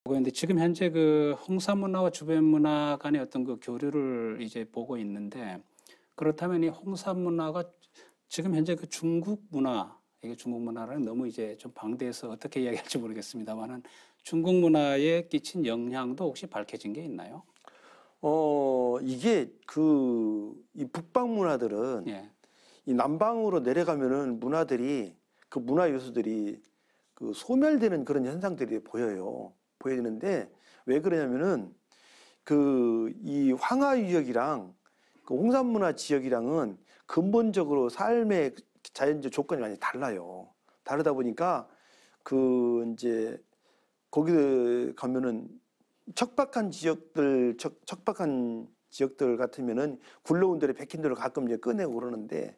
근데 지금 현재 그 홍사 문화와 주변 문화 간의 어떤 그 교류를 이제 보고 있는데, 그렇다면 이 홍사 문화가 지금 현재 그 중국 문화, 이게 중국 문화는 너무 이제 좀 방대해서 어떻게 이야기할지 모르겠습니다만은 중국 문화에 끼친 영향도 혹시 밝혀진 게 있나요? 이게 이 북방 문화들은 예. 이 남방으로 내려가면은 그 문화 요소들이 그 소멸되는 그런 현상들이 보여지는데 왜 그러냐면은 이 황하 유역이랑 그 홍산 문화 지역이랑은 근본적으로 삶의 자연적 조건이 많이 달라요. 다르다 보니까 이제 거기 가면은 척박한 지역들 같으면은 굴러온 들에 백힌 들을 가끔 이제 꺼내고 그러는데,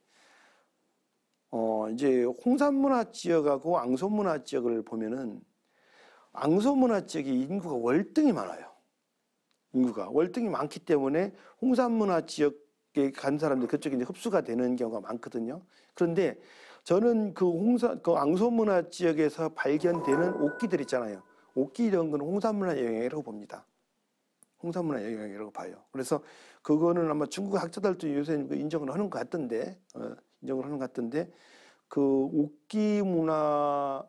이제 홍산 문화 지역하고 앙소 문화 지역을 보면은 앙소 문화 지역이 인구가 월등히 많아요. 인구가 월등히 많기 때문에 홍산 문화 지역에 간 사람들이 그쪽에 이제 흡수가 되는 경우가 많거든요. 그런데 저는 그 앙소 문화 지역에서 발견되는 옥기들 있잖아요. 옥기 이런 거는 홍산 문화 영향이라고 봅니다. 홍산 문화 영향이라고 봐요. 그래서 그거는 아마 중국 학자들도 요새 인정을 하는 것 같던데, 그 옥기 문화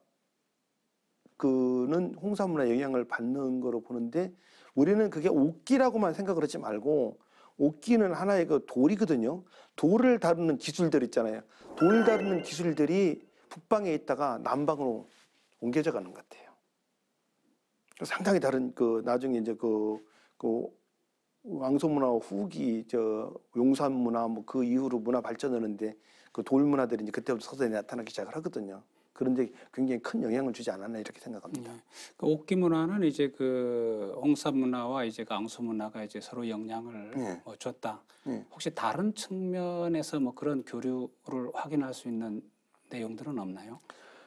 그는 홍산 문화 영향을 받는 거로 보는데, 우리는 그게 옥기라고만 생각을 하지 말고 옥기는 하나의 그 돌이거든요. 돌을 다루는 기술들 있잖아요. 돌 다루는 기술들이 북방에 있다가 남방으로 옮겨져 가는 것 같아요. 상당히 다른 나중에 이제 왕소 문화 후기 용산 문화 뭐 그 이후로 문화 발전하는데 그 돌 문화들이 이제 그때부터 서서히 나타나기 시작을 하거든요. 그런데 굉장히 큰 영향을 주지 않았나 이렇게 생각합니다. 그 옥기 문화는 이제 그 홍사 문화와 이제 그 앙소 문화가 이제 서로 영향을 뭐 줬다. 혹시 다른 측면에서 뭐 그런 교류를 확인할 수 있는 내용들은 없나요?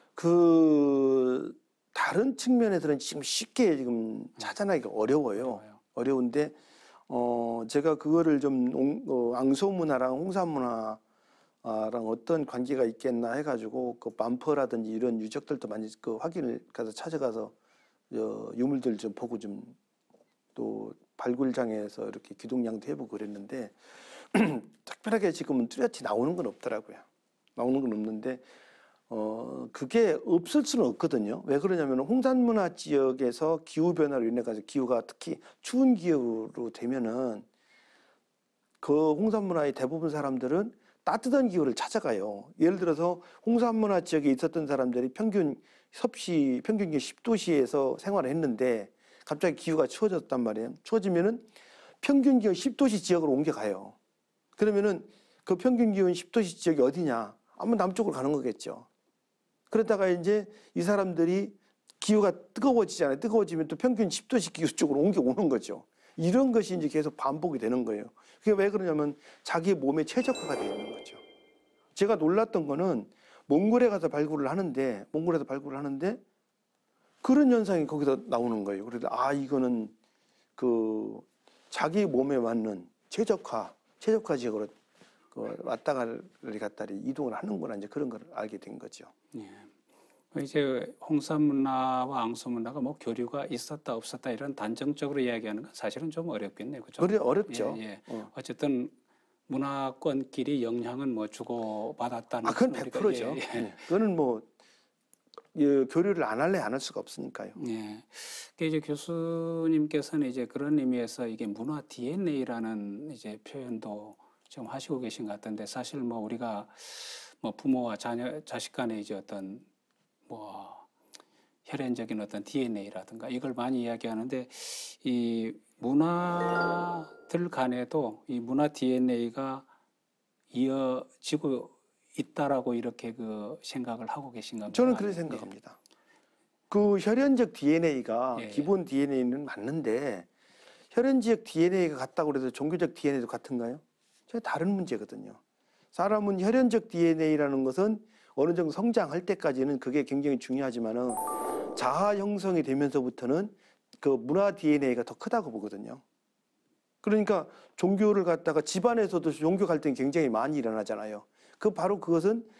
다른 측면에서는 지금 쉽게 지금 찾아내기가 어려워요. 어려운데 제가 그거를 좀 앙소 문화랑 홍사 문화랑 어떤 관계가 있겠나 해가지고 그 반퍼라든지 이런 유적들도 많이 확인을 가서 찾아가서 유물들 좀 보고 좀 또 발굴장에서 이렇게 기둥양도 해보고 그랬는데 특별하게 지금은 뚜렷이 나오는 건 없더라고요. 나오는 건 없는데 그게 없을 수는 없거든요. 왜 그러냐면 홍산 문화 지역에서 기후 변화로 인해 가지고 기후가 특히 추운 기후로 되면은 그 홍산 문화의 대부분 사람들은 따뜻한 기후를 찾아가요. 예를 들어서 홍산 문화 지역에 있었던 사람들이 평균 기후 10도시에서 생활을 했는데 갑자기 기후가 추워졌단 말이에요. 추워지면은 평균 기온 10도시 지역으로 옮겨가요. 그러면은 그 평균 기온 10도시 지역이 어디냐? 아마 남쪽으로 가는 거겠죠. 그러다가 이제 이 사람들이 기후가 뜨거워지잖아요. 뜨거워지면 또 평균 10도씨 기후 쪽으로 옮겨오는 거죠. 이런 것이 이제 계속 반복이 되는 거예요. 그게 왜 그러냐면 자기 몸에 최적화가 되어 있는 거죠. 제가 놀랐던 거는 몽골에 가서 발굴을 하는데 그런 현상이 거기서 나오는 거예요. 그래서 이거는 자기 몸에 맞는 최적화 지역으로 왔다 갔다리 이동을 하는구나 이제 그런 걸 알게 된 거죠. 예. 이제 홍사 문화와 앙소 문화가 뭐 교류가 있었다 없었다 이런 단정적으로 이야기하는 건 사실은 좀 어렵겠네요, 그죠? 어렵죠. 예. 어쨌든 문화권끼리 영향은 뭐 주고 받았다는. 그건 100%죠. 그거는 뭐 교류를 안 할 수가 없으니까요. 예. 그 이제 교수님께서는 이제 그런 의미에서 이게 문화 DNA라는 이제 표현도 지금 하시고 계신 것 같은데, 사실 뭐 우리가 뭐 부모와 자식 간의 이제 어떤 뭐 혈연적인 어떤 DNA라든가 이걸 많이 이야기하는데, 이 문화들 간에도 이 문화 DNA가 이어지고 있다라고 이렇게 생각을 하고 계신가요? 저는 그렇게 생각합니다. 그 혈연적 DNA가 기본 DNA는 맞는데 혈연지역 DNA가 같다고 그래서 종교적 DNA도 같은가요? 전혀 다른 문제거든요. 사람은 혈연적 DNA라는 것은 어느 정도 성장할 때까지는 그게 굉장히 중요하지만은 자아 형성이 되면서부터는 그 문화 DNA가 더 크다고 보거든요. 그러니까 종교를 갖다가 집안에서도 종교 갈등이 굉장히 많이 일어나잖아요. 바로 그것은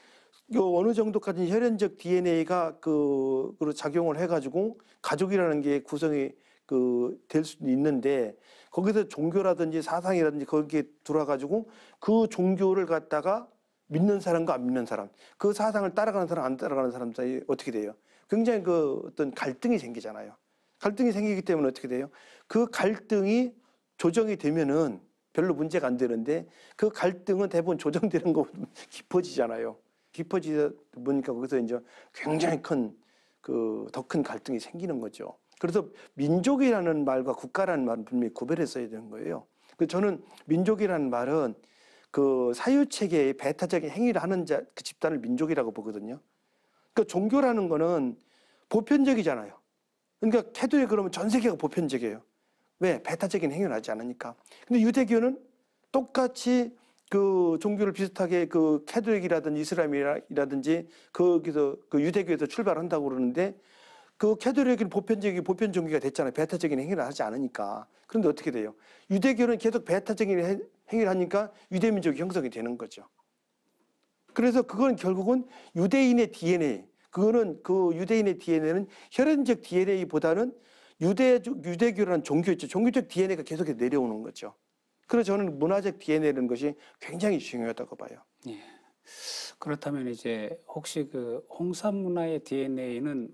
어느 정도까지 혈연적 DNA가 그로 작용을 해가지고 가족이라는 게 구성이 될 수도 있는데 거기서 종교라든지 사상이라든지 거기에 들어와가지고 그 종교를 갖다가 믿는 사람과 안 믿는 사람, 그 사상을 따라가는 사람, 안 따라가는 사람 사이 어떻게 돼요? 굉장히 어떤 갈등이 생기잖아요. 갈등이 생기기 때문에 어떻게 돼요? 그 갈등이 조정이 되면은 별로 문제가 안 되는데 그 갈등은 대부분 조정되는 것보다 깊어지잖아요. 깊어지다 보니까 거기서 이제 굉장히 더 큰 갈등이 생기는 거죠. 그래서 민족이라는 말과 국가라는 말은 분명히 구별했어야 되는 거예요. 그래서 저는 민족이라는 말은 그 사유체계의 배타적인 행위를 하는 그 집단을 민족이라고 보거든요. 그러니까 종교라는 거는 보편적이잖아요. 그러니까 태도에 그러면 전 세계가 보편적이에요. 왜? 배타적인 행위를 하지 않으니까. 근데 유대교는 똑같이 그 종교를 비슷하게 그 캐톨릭이라든지 이슬람이라든지 거기서 그 유대교에서 출발한다고 그러는데 그 캐톨릭은 보편 종교가 됐잖아요. 배타적인 행위를 하지 않으니까. 그런데 어떻게 돼요? 유대교는 계속 배타적인 행위를 하니까 유대민족이 형성이 되는 거죠. 그래서 그건 결국은 유대인의 DNA, 그거는 그 유대인의 DNA는 혈연적 DNA보다는 유대교라는 종교 있죠. 종교적 DNA가 계속 내려오는 거죠. 그래서 저는 문화적 DNA라는 것이 굉장히 중요하다고 봐요. 예. 그렇다면 이제 혹시 그 홍산 문화의 DNA는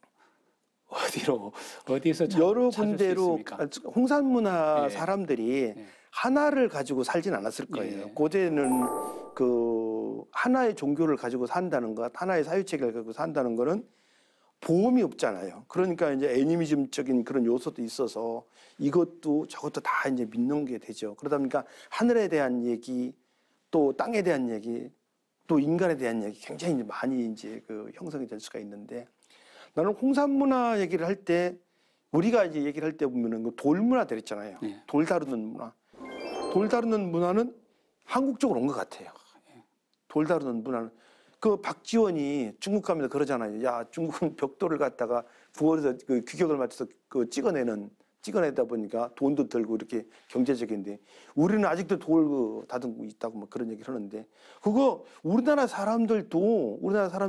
어디서 여러 찾을 수 군데로 있습니까? 홍산 문화 예. 사람들이 예. 하나를 가지고 살진 않았을 거예요. 예. 고대는 그 하나의 종교를 가지고 산다는 것, 하나의 사유체계를 가지고 산다는 거는 보험이 없잖아요. 그러니까 이제 애니미즘적인 그런 요소도 있어서 이것도 저것도 다 이제 믿는 게 되죠. 그러다 보니까 하늘에 대한 얘기, 또 땅에 대한 얘기, 또 인간에 대한 얘기 굉장히 많이 이제 형성이 될 수가 있는데 나는 홍산 문화 얘기를 할 때 우리가 이제 얘기를 할 때 보면은 돌 문화들 있잖아요. 예. 돌 다루는 문화. 돌 다루는 문화는 한국 쪽으로 온 것 같아요. 돌 다루는 문화는. 그 박지원이 중국 가면서 그러잖아요. 야, 중국은 벽돌을 갖다가 구워서 그 규격을 맞춰서 찍어내다 보니까 돈도 들고 이렇게 경제적인데 우리는 아직도 돌 다듬고 있다고 뭐 그런 얘기를 하는데 그거 우리나라 사람들도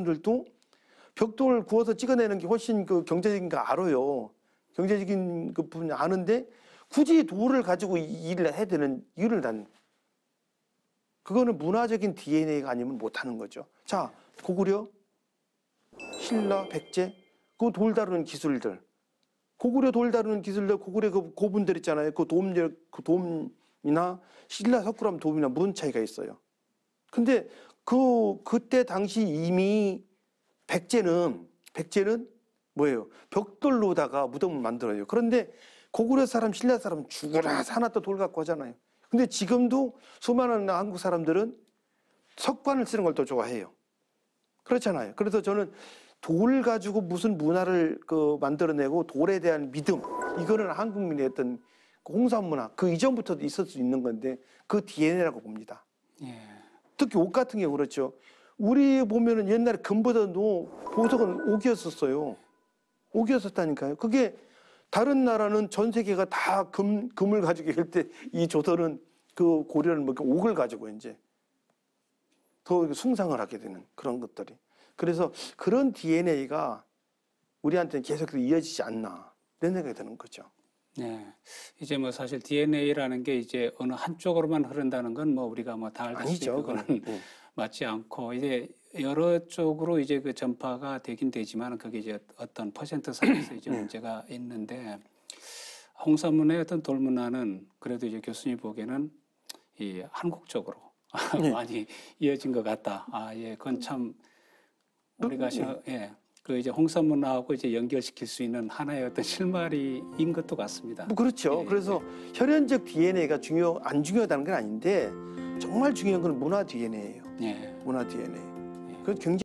벽돌 구워서 찍어내는 게 훨씬 그 경제적인 거 알아요. 경제적인 그 부분이 아는데 굳이 돌을 가지고 일을 해야 되는 이유를 난 그거는 문화적인 DNA가 아니면 못하는 거죠. 자, 고구려, 신라, 백제, 그 돌 다루는 기술들, 고구려 돌 다루는 기술들, 고구려 그 고분들 있잖아요. 그 도움이나 신라 석굴암 도움이나 무슨 차이가 있어요. 근데 그때 당시 이미 백제는 뭐예요? 벽돌로다가 무덤을 만들어요. 그런데 고구려 사람, 신라 사람 죽어라 사놨다 돌 갖고 하잖아요. 근데 지금도 수많은 한국 사람들은 석관을 쓰는 걸 더 좋아해요. 그렇잖아요. 그래서 저는 돌 가지고 무슨 문화를 만들어내고 돌에 대한 믿음, 이거는 한국민의 어떤 홍산 문화, 그 이전부터도 있을 수 있는 건데 그 DNA라고 봅니다. 예. 특히 옷 같은 경우 그렇죠. 우리 보면은 옛날에 금보다도 보석은 옥이었었어요. 옥이었었다니까요. 그게 다른 나라는 전 세계가 다 금을 가지고 있을 때 이 조선은 그 고려는 뭐 옥을 가지고 이제 더 숭상을 하게 되는 그런 것들이. 그래서 그런 DNA가 우리한테는 계속 이어지지 않나 이런 생각이 드는 거죠. 네. 이제 뭐 사실 DNA라는 게 이제 어느 한쪽으로만 흐른다는 건 뭐 우리가 뭐 다 알다시피 아니죠. 그거는 맞지 않고 이제 여러 쪽으로 이제 그 전파가 되긴 되지만 그게 이제 어떤 퍼센트 상에서 이제 문제가 있는데 홍산 문화의 어떤 돌 문화는 그래도 이제 교수님 보기에는 이 한국 쪽으로 많이 이어진 것 같다. 아, 예, 그건 참 우리가 예. 그 이제 홍산 문화하고 이제 연결시킬 수 있는 하나의 어떤 실마리인 것도 같습니다. 뭐 그렇죠. 예, 그래서 혈연적 DNA가 안 중요하다는 건 아닌데 정말 중요한 건 문화 DNA예요. 예. 문화 DNA. 그 굉장히